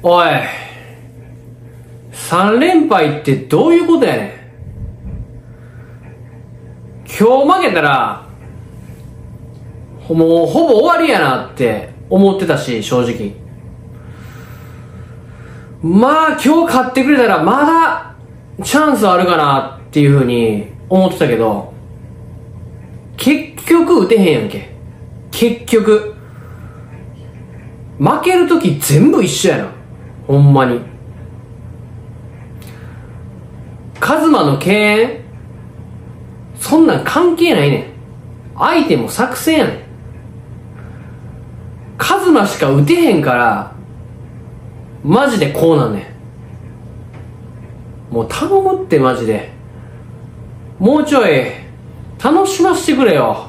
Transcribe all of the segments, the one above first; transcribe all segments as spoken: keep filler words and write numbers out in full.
おい、さん連敗ってどういうことやねん。今日負けたら、もうほぼ終わりやなって思ってたし、正直。まあ今日勝ってくれたらまだチャンスあるかなっていうふうに思ってたけど、結局打てへんやんけ。結局。負けるとき全部一緒やな。ほんまに。カズマの敬遠そんなん関係ないねん。相手も作戦やねん。カズマしか打てへんからマジでこうなんねん。もう頼むってマジで。もうちょい楽しませてくれよ。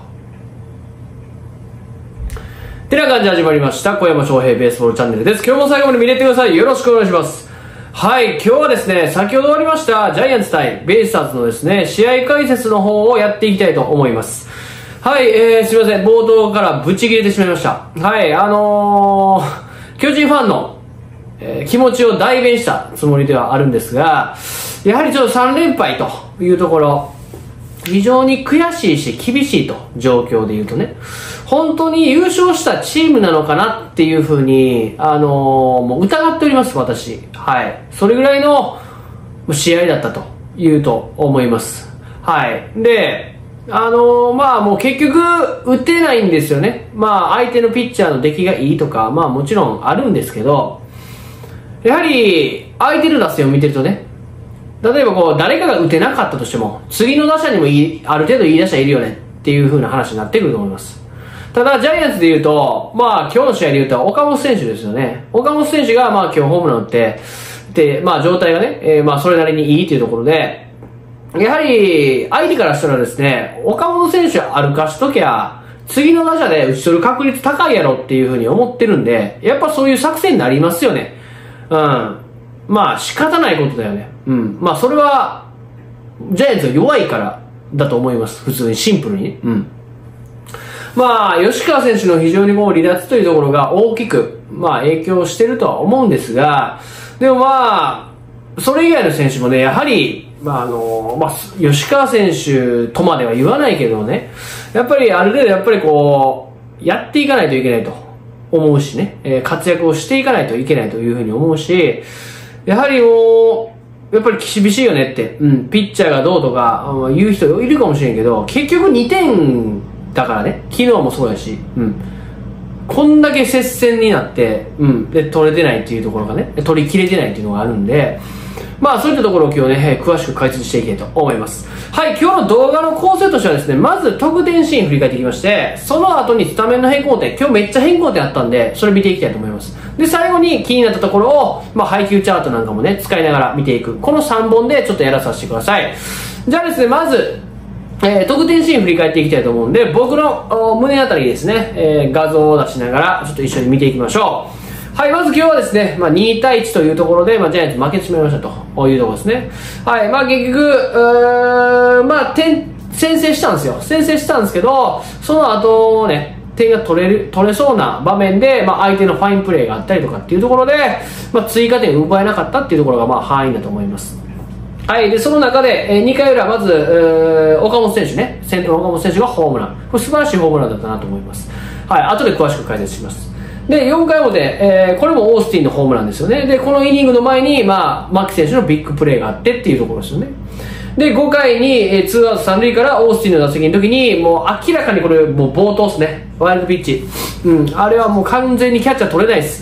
てな感じで始まりました小山翔平ベースボールチャンネルです。今日も最後まで見れてください。よろしくお願いします。はい、今日はですね、先ほど終わりましたジャイアンツ対ベイスターズのですね、試合解説の方をやっていきたいと思います。はい、えー、すいません、冒頭からブチ切れてしまいました。はい、あのー、巨人ファンの、えー、気持ちを代弁したつもりではあるんですが、やはりちょっとさん連敗というところ、非常に悔しいし厳しいと、状況で言うとね、本当に優勝したチームなのかなっていうふうに、あのー、もう疑っております、私。はい。それぐらいの試合だったというと思います。はい。で、あのー、まあもう結局打てないんですよね。まあ相手のピッチャーの出来がいいとか、まあもちろんあるんですけど、やはり相手の打線を見てるとね、例えばこう誰かが打てなかったとしても次の打者にもいいある程度いい打者いるよねっていう風な話になってくると思います。ただジャイアンツで言うと、まあ今日の試合で言うと岡本選手ですよね。岡本選手がまあ今日ホームラン打ってで、まあ状態がね、えー、まあそれなりにいいというところで、やはり相手からしたらですね、岡本選手歩かしときゃ次の打者で打ち取る確率高いやろっていう風に思ってるんで、やっぱそういう作戦になりますよね。うん。まあ仕方ないことだよね。うん。まあそれは、ジャイアンツが弱いからだと思います。普通にシンプルにね。うん。まあ、吉川選手の非常にもう離脱というところが大きく、まあ影響してるとは思うんですが、でもまあ、それ以外の選手もね、やはり、まああの、まあ、吉川選手とまでは言わないけどね、やっぱりある程度やっぱりこう、やっていかないといけないと思うしね、えー、活躍をしていかないといけないというふうに思うし、やはりもう、やっぱり厳しいよねって、うん、ピッチャーがどうとか言う人いるかもしれんけど、結局にてんだからね、昨日もそうやし、うん、こんだけ接戦になって、うん、で取れてないっていうところがね、取り切れてないっていうのがあるんで、まあそういったところを今日ね、詳しく解説していきたいと思います。はい、今日の動画の構成としてはですね、まず得点シーン振り返っていきまして、その後にスタメンの変更点、今日めっちゃ変更点あったんで、それ見ていきたいと思います。で、最後に気になったところを、まあ配球チャートなんかもね、使いながら見ていく。このさんぼんでちょっとやらさせてください。じゃあですね、まず、えー、得点シーン振り返っていきたいと思うんで、僕の胸あたりですね、えー、画像を出しながら、ちょっと一緒に見ていきましょう。はい、まず今日はですね、まあ、にたいいちというところで、まあ、ジャイアンツ負けてしまいましたというところですね。はい、まあ結局、うーん、まあ点、先制したんですよ。先制したんですけど、その後ね、点が取れる、取れそうな場面で、まあ相手のファインプレーがあったりとかっていうところで、まあ追加点を奪えなかったっていうところがまあ敗因だと思います。はい。で、その中で、えー、にかい裏、まず、えー、岡本選手ね。先頭の岡本選手がホームラン。これ素晴らしいホームランだったなと思います。はい。後で詳しく解説します。で、よんかい表、えー、これもオースティンのホームランですよね。で、このイニングの前に、まあ、牧選手のビッグプレーがあってっていうところですよね。で、ごかいに、えー、ツーアウトさん塁からオースティンの打席の時に、もう明らかにこれ、もう暴投ですね。ワイルドピッチ。うん。あれはもう完全にキャッチャー取れないです。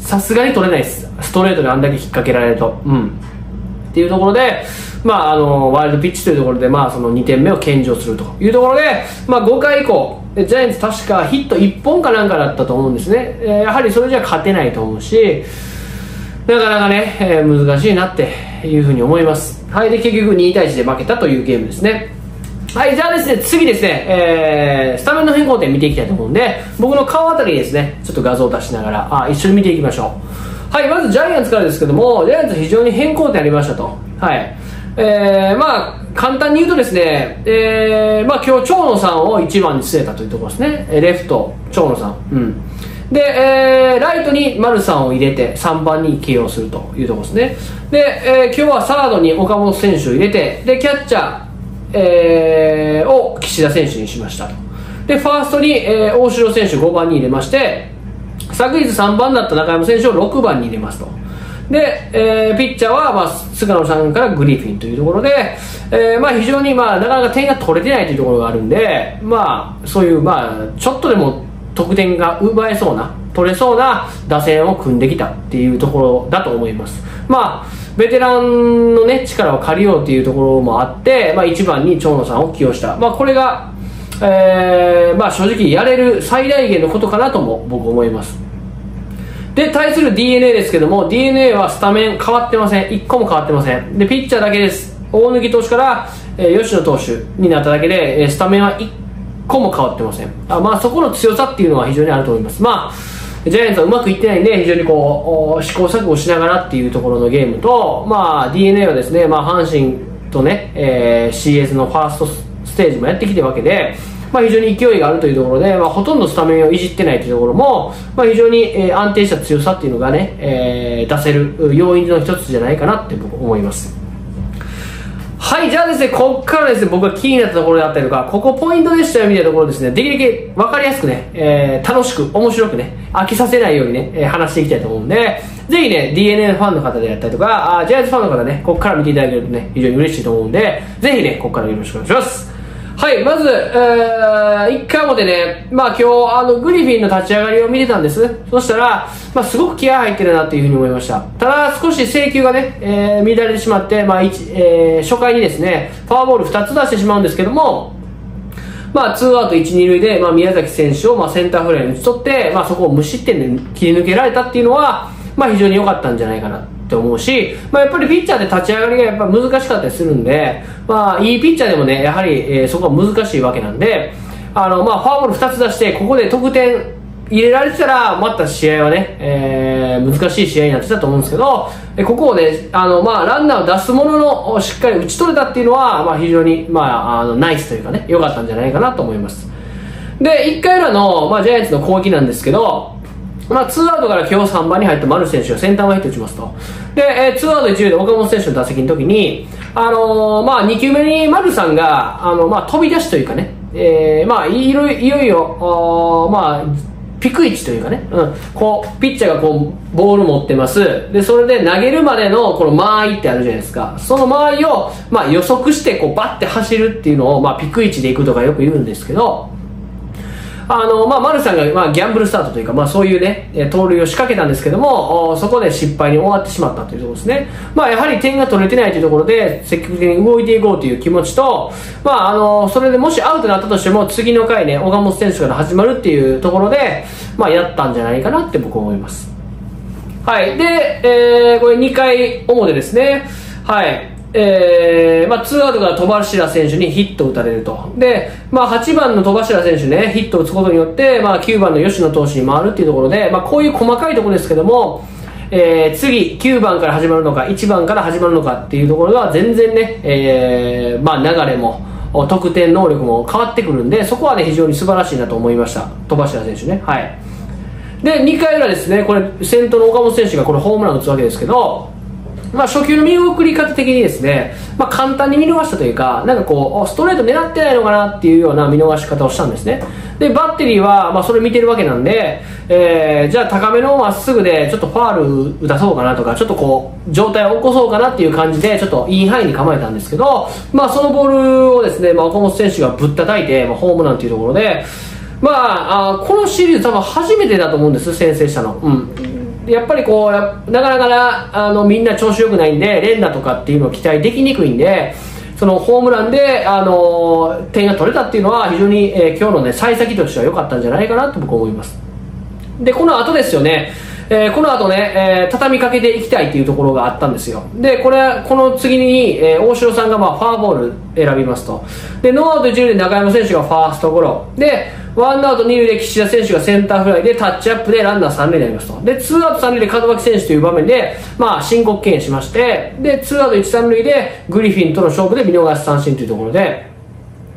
さすがに取れないです。ストレートであんだけ引っ掛けられると。うん。っていうところで、まあ、あの、ワイルドピッチというところで、まあ、そのにてんめを献上するというところで、まあ、ごかい以降、ジャイアンツ確かヒットいっぽんかなんかだったと思うんですね。えー、やはりそれじゃ勝てないと思うし、なかなかね、えー、難しいなっていうふうに思います。はい。で、結局にたいいちで負けたというゲームですね。はい。じゃあですね、次ですね、えー、スタメンの変更点見ていきたいと思うんで、僕の顔あたりですね、ちょっと画像を出しながら、あ、一緒に見ていきましょう。はい。まずジャイアンツからですけども、ジャイアンツ非常に変更点ありましたと。はい。えー、まあ、簡単に言うとですね、えー、まあ今日長野さんをいちばんに据えたというところですね。レフト、長野さん。うん。 で、えー、ライトに丸さんを入れてさんばんに起用するというところですね。で、えー、今日はサードに岡本選手を入れて、でキャッチャー、えー、を岸田選手にしましたと。でファーストに、えー、大城選手ごばんに入れまして、昨日さんばんだった中山選手をろくばんに入れますと。で、えー、ピッチャーは、まあ、菅野さんからグリフィンというところで、えーまあ、非常に、まあ、なかなか点が取れてないというところがあるんで、まあ、そういう、まあ、ちょっとでも得点が奪えそうな、取れそうな打線を組んできたっていうところだと思います。まあ、ベテランの、ね、力を借りようというところもあって、まあ、いちばんに長野さんを起用した。まあ、これが、えーまあ、正直やれる最大限のことかなとも僕思います。で対する ディーエヌエー ですけども、 ディーエヌエー はスタメン変わってません。いっこも変わってません。でピッチャーだけです。大貫投手から、えー、吉野投手になっただけで、えー、スタメンはいっこも変わってません。あ、まあ、そこの強さっていうのは非常にあると思います。まあジャイアンツはうまくいってないんで、非常にこう試行錯誤しながらっていうところのゲームと、まあ、ディーエヌエー はですね、まあ、阪神とね、えー、シーエス のファーストステージもやってきてるわけで、まあ、非常に勢いがあるというところで、まあ、ほとんどスタメンをいじってないというところも、まあ、非常に、えー、安定した強さっていうのがね、えー、出せる要因の一つじゃないかなって僕思います。はい、じゃあですね、ここからですね、僕が気になったところであったりとか、ここポイントでしたよみたいなところですね、できるだけ分かりやすくね、えー、楽しく、面白くね、飽きさせないようにね、えー、話していきたいと思うんで、ぜひね、ディーエヌエー ファンの方であったりとか、あジャイアンツファンの方ね、ここから見ていただけるとね、非常に嬉しいと思うんで、ぜひね、ここからよろしくお願いします。はい、まず、えー、いっかい表ね、まあ今日、あの、グリフィンの立ち上がりを見てたんです。そしたら、まあすごく気合入ってるなっていうふうに思いました。ただ、少し制球がね、えー、乱れてしまって、まあ、えー、初回にですね、フォアボールふたつ出してしまうんですけども、まあ、ツーアウトいち、に塁で、まあ、宮崎選手を、まあ、センターフライに打ち取って、まあ、そこを無失点で切り抜けられたっていうのは、まあ、非常に良かったんじゃないかなって思うし、まあ、やっぱりピッチャーで立ち上がりがやっぱ難しかったりするんで、まあ、いいピッチャーでもね、やはり、えー、そこは難しいわけなんで、あの、まあ、フォアボールふたつ出して、ここで得点入れられてたら、また試合はね、えー、難しい試合になってたと思うんですけど、ここをね、あの、まあ、ランナーを出すものの、しっかり打ち取れたっていうのは、まあ、非常に、まあ、あの、ナイスというかね、良かったんじゃないかなと思います。で、いっかい裏の、まあ、ジャイアンツの攻撃なんですけど、まあ、ツーアウトから今日さんばんに入った丸選手がセンター前ヒット打ちますと。で、えー、ツーアウトいち塁で岡本選手の打席の時に、あのー、まあ、に球目に丸さんが、あの、まあ、飛び出しというかね、えー、まあ、いろいよいよ、まあ、ピク位置というかね、うん、こう、ピッチャーがこう、ボール持ってます。で、それで投げるまでのこの間合いってあるじゃないですか。その間合いを、まあ、予測して、こう、バッて走るっていうのを、まあ、ピク位置で行くとかよく言うんですけど、あの、まあ、丸さんが、まあ、ギャンブルスタートというか、まあ、そういうね、盗塁を仕掛けたんですけども、そこで失敗に終わってしまったというところですね。まあ、やはり点が取れてないというところで、積極的に動いていこうという気持ちと、まあ、あの、それでもしアウトになったとしても、次の回ね、岡本選手から始まるっていうところで、まあ、やったんじゃないかなって僕は思います。はい。で、えー、これにかい表ですね。はい。えーまあ、ツーアウトから戸柱選手にヒットを打たれると。で、まあ、はちばんの戸柱選手ね、ヒットを打つことによって、まあ、きゅうばんの吉野投手に回るっていうところで、まあ、こういう細かいところですけども、えー、次、きゅうばんから始まるのか、いちばんから始まるのかっていうところが全然ね、えー、まあ、流れも、得点能力も変わってくるんで、そこはね、非常に素晴らしいなと思いました。戸柱選手ね。はい。で、にかい裏ですね、これ、先頭の岡本選手がこれホームランを打つわけですけど、まあ、初球の見送り方的にですね、まあ、簡単に見逃したというか、なんかこう、ストレート狙ってないのかなっていうような見逃し方をしたんですね。で、バッテリーは、まあ、それ見てるわけなんで、えー、じゃあ高めのまっすぐで、ちょっとファール打たそうかなとか、ちょっとこう、状態を起こそうかなっていう感じで、ちょっとインハイに構えたんですけど、まあ、そのボールをですね、まあ、岡本選手がぶったたいて、まあ、ホームランっていうところで、まあ、あこのシリーズ多分初めてだと思うんです、先制したの。うん。やっぱりこうなかなかなあのみんな調子良くないんで連打とかっていうのを期待できにくいんで、そのホームランであの点が取れたっていうのは非常に、えー、今日のね幸先としては良かったんじゃないかなと僕は思います。でこの後ですよね、えー、この後ね、えー、畳みかけていきたいっていうところがあったんですよ。でこれこの次に、えー、大城さんがまあファーボール選びますと。でノーアウトいち塁で中山選手がファーストゴロでワンアウトに塁で岸田選手がセンターフライでタッチアップでランナーさん塁になりますと。でツーアウトさん塁で門脇選手という場面で、まあ、申告敬遠しまして、でツーアウトいち、さん塁でグリフィンとの勝負で見逃し三振というところで、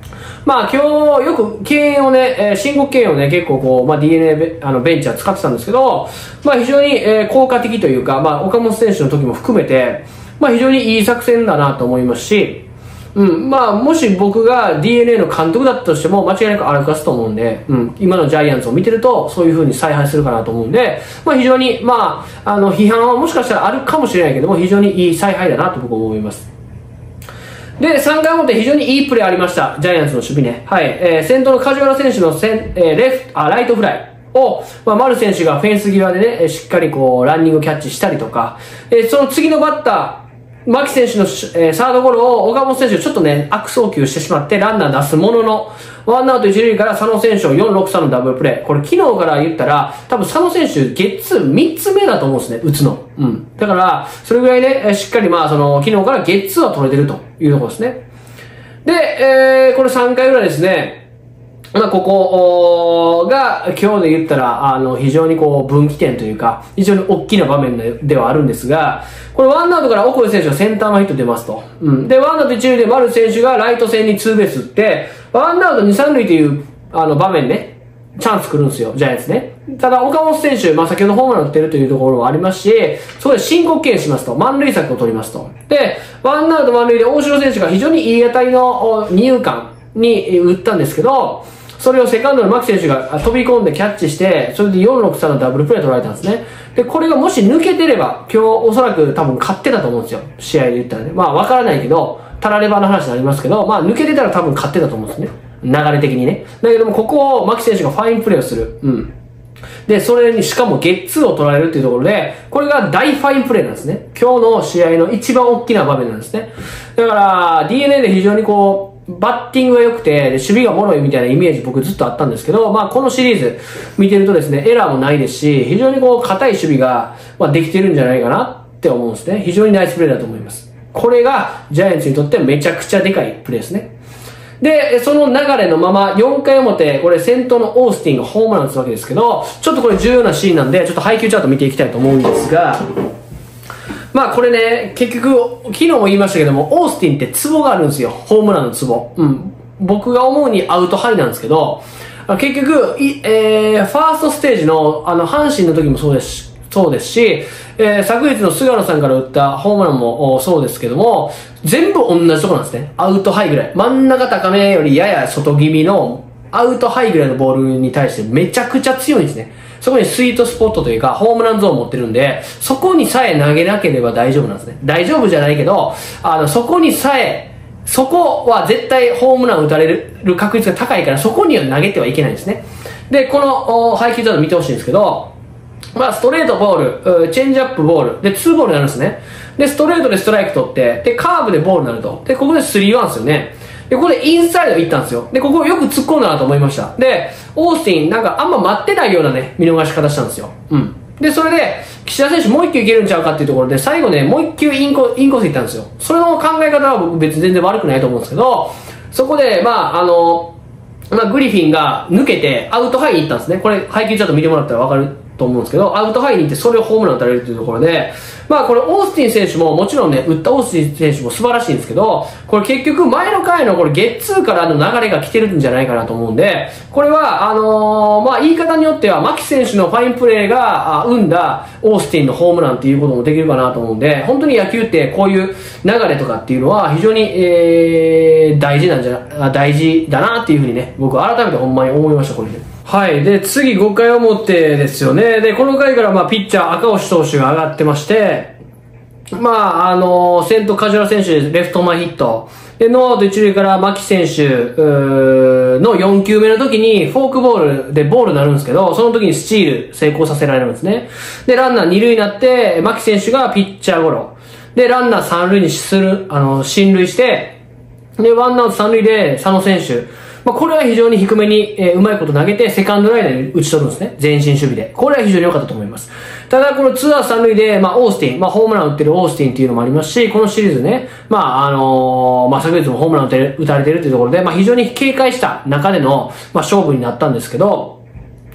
まあ今日よく敬遠をね、えー、申告敬遠をね、結構こう、まあ ディーエヌエー ベ、あのベンチは使ってたんですけど、まあ非常に、えー、効果的というか、まあ岡本選手の時も含めて、まあ非常にいい作戦だなと思いますし、うん、まあもし僕が ディーエヌエー の監督だったとしても間違いなく歩かすと思うんで、うん、今のジャイアンツを見てるとそういう風に采配するかなと思うんで、まあ非常に、まあ、あの批判はもしかしたらあるかもしれないけども、非常にいい采配だなと僕は思います。で、さんかい表非常にいいプレーありました。ジャイアンツの守備ね。はい。えー、先頭の梶原選手のせん、えー、レフト、あ、ライトフライを、まあ、丸選手がフェンス際でね、しっかりこう、ランニングキャッチしたりとか、えー、その次のバッター、牧選手の、えー、サードゴロを岡本選手ちょっとね、悪送球してしまってランナー出すものの、ワンアウト一塁から佐野選手をよんろくさんのダブルプレー。これ昨日から言ったら、多分佐野選手、ゲッツーみっつめだと思うんですね、打つの。うん。だから、それぐらいね、しっかりまあ、その、昨日からゲッツーは取れてるというところですね。で、えー、これさんかい裏ですね。まあ、ここが、今日で言ったら、あの、非常にこう、分岐点というか、非常に大きな場面ではあるんですが、これワンアウトからオコエ選手がセンターのヒット出ますと。うん。で、ワンアウト一塁で丸選手がライト線にツーベース打って、ワンアウト二三塁という、あの、場面ね、チャンス来るんですよ、ジャイアンツね。ただ、岡本選手、まあ、先ほどホームラン打ってるというところもありますし、そこで申告敬遠しますと、満塁策を取りますと。で、ワンアウト満塁で大城選手が非常にいい当たりの二遊間に打ったんですけど、それをセカンドの牧選手が飛び込んでキャッチして、それでよんろくさんのダブルプレー取られたんですね。で、これがもし抜けてれば、今日おそらく多分勝ってたと思うんですよ。試合で言ったらね。まあわからないけど、たらればの話になりますけど、まあ抜けてたら多分勝ってたと思うんですね。流れ的にね。だけども、ここを牧選手がファインプレーをする。うん。で、それにしかもゲッツーを取られるっていうところで、これが大ファインプレーなんですね。今日の試合の一番大きな場面なんですね。だから、ディーエヌエー で非常にこう、バッティングが良くて、で守備が脆いみたいなイメージ僕ずっとあったんですけど、まあこのシリーズ見てるとですね、エラーもないですし、非常にこう硬い守備が、まあ、できてるんじゃないかなって思うんですね。非常にナイスプレーだと思います。これがジャイアンツにとってめちゃくちゃでかいプレーですね。で、その流れのままよんかい表、これ先頭のオースティンがホームラン打つわけですけど、ちょっとこれ重要なシーンなんで、ちょっと配球チャート見ていきたいと思うんですが、まあこれね、結局、昨日も言いましたけども、オースティンってツボがあるんですよ。ホームランのツボ。うん。僕が思うにアウトハイなんですけど、結局、いえー、ファーストステージの、あの、阪神の時もそうです、そうですし、えー、昨日の菅野さんから打ったホームランもそうですけども、全部同じところなんですね。アウトハイぐらい。真ん中高めよりやや外気味のアウトハイぐらいのボールに対してめちゃくちゃ強いんですね。そこにスイートスポットというか、ホームランゾーンを持ってるんで、そこにさえ投げなければ大丈夫なんですね。大丈夫じゃないけど、あの、そこにさえ、そこは絶対ホームラン打たれる確率が高いから、そこには投げてはいけないんですね。で、この配球ちょっと見てほしいんですけど、まあ、ストレートボール、チェンジアップボール、で、ツーボールになるんですね。で、ストレートでストライク取って、で、カーブでボールになると。で、ここでスリーワンですよね。で、ここでインサイド行ったんですよ。で、ここよく突っ込んだなと思いました。で、オースティンなんかあんま待ってないようなね、見逃し方したんですよ。うん。で、それで、岸田選手もう一球いけるんちゃうかっていうところで、最後ね、もう一球インコ、インコース行ったんですよ。それの考え方は僕別に全然悪くないと思うんですけど、そこで、まあ、あの、まあ、グリフィンが抜けてアウトハイに行ったんですね。これ、配球ちょっと見てもらったらわかると思うんですけど、アウトハイに行ってそれをホームラン打たれるというところで、まあこれオースティン選手ももちろんね、打ったオースティン選手も素晴らしいんですけど、これ結局前の回のこれゲッツーからの流れが来てるんじゃないかなと思うんで、これはあのー、まあ言い方によっては牧選手のファインプレーが生んだオースティンのホームランっていうこともできるかなと思うんで、本当に野球ってこういう流れとかっていうのは非常に、えー、大事なんじゃ、大事だなっていうふうにね、僕改めてほんまに思いました、これで。はい。で、次ごかい表ですよね。で、この回からまあピッチャー赤星投手が上がってまして、まあ、あのー、先頭梶原選手レフト前ヒット。で、ノーアウト一塁から牧選手のよんきゅうめの時にフォークボールでボールになるんですけど、その時にスチール成功させられるんですね。で、ランナー二塁になって、牧選手がピッチャーゴロ。で、ランナー三塁にする、あの、進塁して、で、ワンアウト三塁で佐野選手。まあ、これは非常に低めに、えー、うまいこと投げて、セカンドライナーに打ち取るんですね。前進守備で。これは非常に良かったと思います。ただ、このツーアウト三塁で、まあ、オースティン、まあ、ホームラン打ってるオースティンっていうのもありますし、このシリーズね、まあ、あのー、まあ、昨日もホームラン打たれ、打たれてるっていうところで、まあ、非常に警戒した中での、まあ、勝負になったんですけど、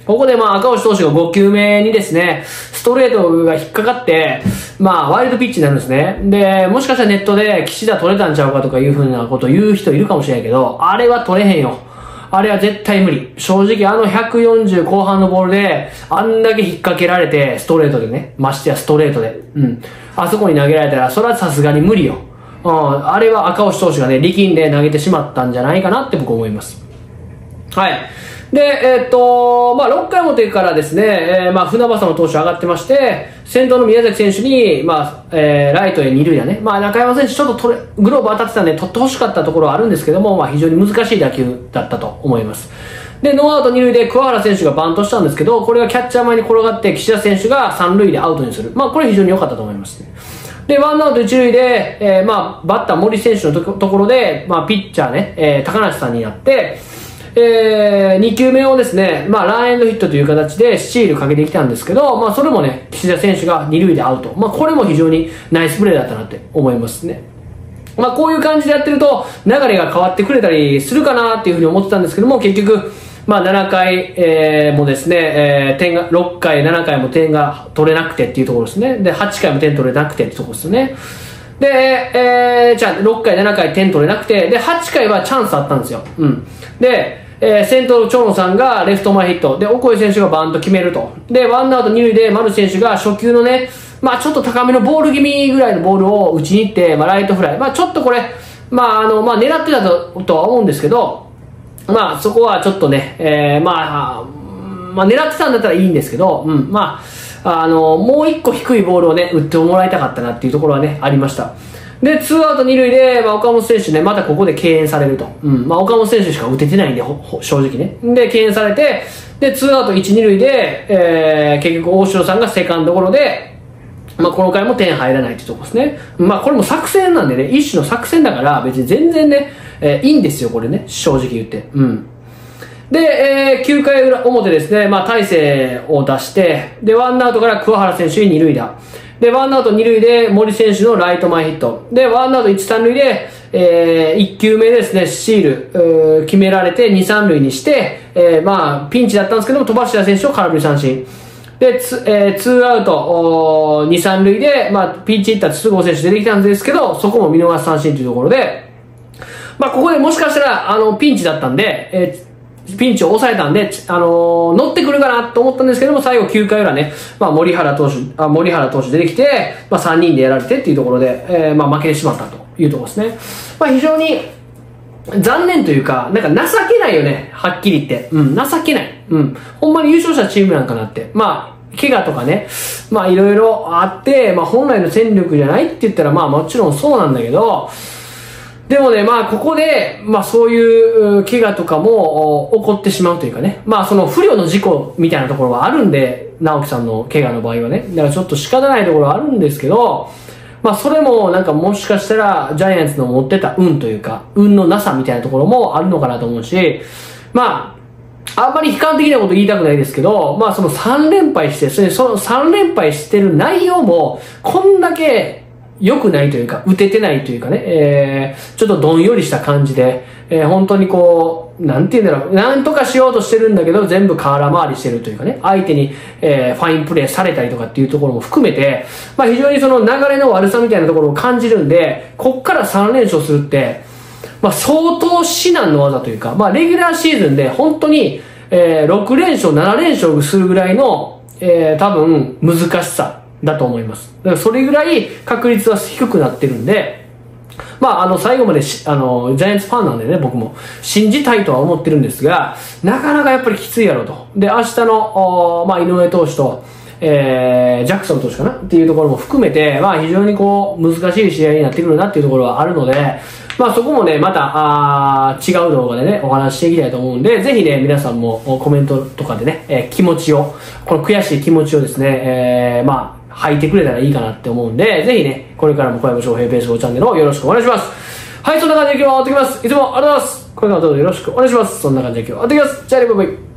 ここでまあ赤星投手がごきゅうめにですね、ストレートが引っかかって、まあワイルドピッチになるんですね。で、もしかしたらネットで岸田取れたんちゃうかとかいうふうなことを言う人いるかもしれないけど、あれは取れへんよ。あれは絶対無理。正直あのひゃくよんじゅう後半のボールで、あんだけ引っ掛けられて、ストレートでね、ましてやストレートで。うん。あそこに投げられたら、それはさすがに無理よ。うん。あれは赤星投手がね、力んで投げてしまったんじゃないかなって僕思います。はい。で、えー、っと、まあ、ろっかい表からですね、えー、まあ、船場の投手上がってまして、先頭の宮崎選手に、まあ、えー、ライトへ二塁だね。まあ、中山選手ちょっと取れ、グローブ当たってたんで取ってほしかったところはあるんですけども、まあ、非常に難しい打球だったと思います。で、ノーアウト二塁で桑原選手がバントしたんですけど、これがキャッチャー前に転がって、岸田選手が三塁でアウトにする。まあ、これ非常に良かったと思いますね。で、ワンアウト一塁で、えー、まあ、バッター森選手のところで、まあ、ピッチャーね、えー、高梨さんになって、えー、にきゅうめをですね、まあ、ランエンドヒットという形でスチールかけてきたんですけど、まあ、それもね、岸田選手が二塁でアウト。まあ、これも非常にナイスプレーだったなって思いますね。まあ、こういう感じでやってると、流れが変わってくれたりするかなっていうふうに思ってたんですけども、結局、まあ、ななかい、えー、もですね、えー、点が、ろっかい、ななかいも点が取れなくてっていうところですね。で、はちかいも点取れなくてっていうところですよね。で、えー、じゃあ、ろっかい、ななかい点取れなくて、で、はちかいはチャンスあったんですよ。うん。で、えー、先頭の長野さんがレフト前ヒット。で、オコエ選手がバント決めると。で、ワンアウト二塁で丸選手が初球のね、まあちょっと高めのボール気味ぐらいのボールを打ちに行って、まあライトフライ。まあちょっとこれ、まああの、まあ狙ってたと、とは思うんですけど、まあそこはちょっとね、えー、まあ、まあ狙ってたんだったらいいんですけど、うん、まあ、あの、もう一個低いボールをね、打ってもらいたかったなっていうところはね、ありました。で、ツーアウト二塁で、まあ、岡本選手ね、またここで敬遠されると。うん。まあ、岡本選手しか打ててないんで、ほ、ほ、正直ね。で、敬遠されて、で、ツーアウト一、二塁で、えー、結局大城さんがセカンドゴロで、まあ、この回も点入らないっていうところですね。まあ、これも作戦なんでね、一種の作戦だから、別に全然ね、えー、いいんですよ、これね。正直言って。うん。で、えー、きゅうかい裏表ですね、まあ、大勢を出して、で、ワンアウトから桑原選手に二塁打。で、ワンアウト二塁で森選手のライト前ヒット。で、ワンアウト一、三塁で、えー、一球目ですね、スチール、えー、決められて二、三塁にして、えー、まあ、ピンチだったんですけども、飛ばした選手を空振り三振。で、つ、えー、ツーアウト、二、三塁で、まあ、ピンチヒッター筒香選手出てきたんですけど、そこも見逃し三振というところで、まあ、ここでもしかしたら、あの、ピンチだったんで、えーピンチを抑えたんで、あのー、乗ってくるかなと思ったんですけども、最後きゅうかい裏ね、まあ、森原投手、あ、森原投手出てきて、まあ、さんにんでやられてっていうところで、えー、まあ、負けてしまったというところですね。まあ、非常に残念というか、なんか情けないよね、はっきり言って。うん、情けない。うん。ほんまに優勝したチームなんかなって。まあ、怪我とかね、まあ、いろいろあって、まあ、本来の戦力じゃないって言ったら、まあ、もちろんそうなんだけど、でもね、まあ、ここで、まあ、そういう怪我とかも起こってしまうというかね。まあ、その不慮の事故みたいなところはあるんで、直樹さんの怪我の場合はね。だからちょっと仕方ないところはあるんですけど、まあ、それもなんかもしかしたら、ジャイアンツの持ってた運というか、運のなさみたいなところもあるのかなと思うし、まあ、あんまり悲観的なこと言いたくないですけど、まあ、そのさん連敗して、それそのさん連敗してる内容も、こんだけ、良くないというか、打ててないというかね、えー、ちょっとどんよりした感じで、えー、本当にこう、なんて言うんだろう、なんとかしようとしてるんだけど、全部空回りしてるというかね、相手に、えー、ファインプレーされたりとかっていうところも含めて、まあ非常にその流れの悪さみたいなところを感じるんで、こっからさん連勝するって、まあ相当至難の技というか、まあレギュラーシーズンで本当に、えー、ろく連勝、なな連勝するぐらいの、えー、多分難しさ。だと思います。だからそれぐらい確率は低くなってるんで、まあ、あの、最後までし、あの、ジャイアンツファンなんでね、僕も信じたいとは思ってるんですが、なかなかやっぱりきついやろと。で、明日の、まあ、井上投手と、えー、ジャクソン投手かなっていうところも含めて、まあ、非常にこう、難しい試合になってくるなっていうところはあるので、まあそこもね、また、あ違う動画でね、お話ししていきたいと思うんで、ぜひね、皆さんもコメントとかでね、えー、気持ちを、この悔しい気持ちをですね、えー、まあ、吐いてくれたらいいかなって思うんで、ぜひね、これからも小山翔平ベースボールチャンネルをよろしくお願いします。はい、そんな感じで今日は終わってきます。いつもありがとうございます。これからもどうぞよろしくお願いします。そんな感じで今日は終わってきます。じゃあね、バイバイ。